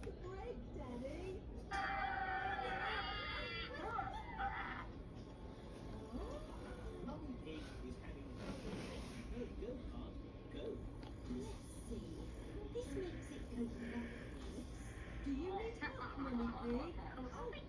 the break, Daddy. Mummy Pig is having no go-kart. Go. Let's see. This makes it go like this. Do you need help, Mummy Pig? Oh,